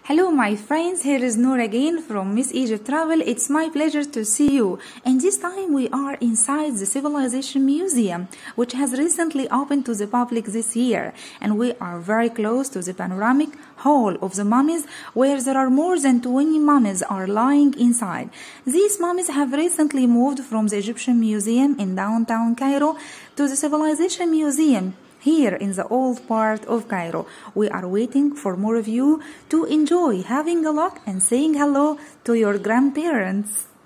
Hello my friends, here is Noor again from Miss Egypt Travel. It's my pleasure to see you. And this time we are inside the Civilization Museum, which has recently opened to the public this year. And we are very close to the panoramic hall of the mummies, where there are more than 20 mummies are lying inside. These mummies have recently moved from the Egyptian Museum in downtown Cairo to the Civilization Museum here in the old part of Cairo. We are waiting for more of you to enjoy having a look and saying hello to your grandparents.